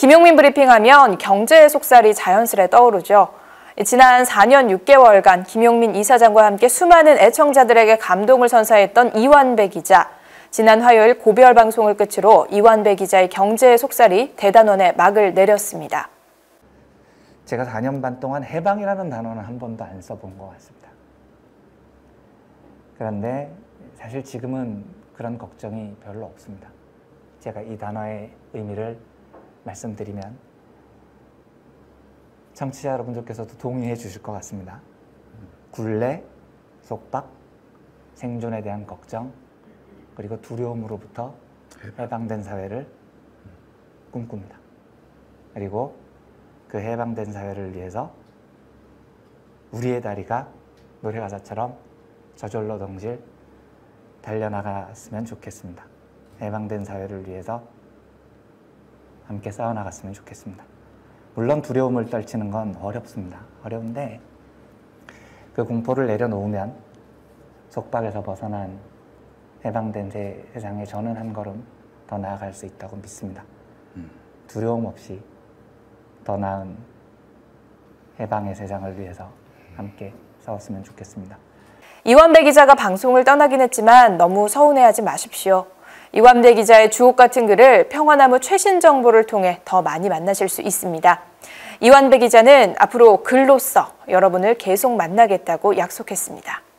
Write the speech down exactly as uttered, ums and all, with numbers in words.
김용민 브리핑하면 경제의 속살이 자연스레 떠오르죠. 지난 사 년 육 개월간 김용민 이사장과 함께 수많은 애청자들에게 감동을 선사했던 이완배 기자. 지난 화요일 고별 방송을 끝으로 이완배 기자의 경제의 속살이 대단원에 막을 내렸습니다. 제가 사 년 반 동안 해방이라는 단어는 한 번도 안 써본 것 같습니다. 그런데 사실 지금은 그런 걱정이 별로 없습니다. 제가 이 단어의 의미를 말씀드리면 청취자 여러분들께서도 동의해 주실 것 같습니다. 굴레, 속박, 생존에 대한 걱정, 그리고 두려움으로부터 해방된 사회를 꿈꿉니다. 그리고 그 해방된 사회를 위해서 우리의 다리가 노래 가사처럼 저절로 덩실 달려나갔으면 좋겠습니다. 해방된 사회를 위해서 함께 싸워나갔으면 좋겠습니다. 물론 두려움을 떨치는 건 어렵습니다. 어려운데 그 공포를 내려놓으면 속박에서 벗어난 해방된 세상에 저는 한 걸음 더 나아갈 수 있다고 믿습니다. 음. 두려움 없이 더 나은 해방의 세상을 위해서 함께 싸웠으면 좋겠습니다. 이완배 기자가 방송을 떠나긴 했지만 너무 서운해하지 마십시오. 이완배 기자의 주옥 같은 글을 평화나무 최신 정보를 통해 더 많이 만나실 수 있습니다. 이완배 기자는 앞으로 글로써 여러분을 계속 만나겠다고 약속했습니다.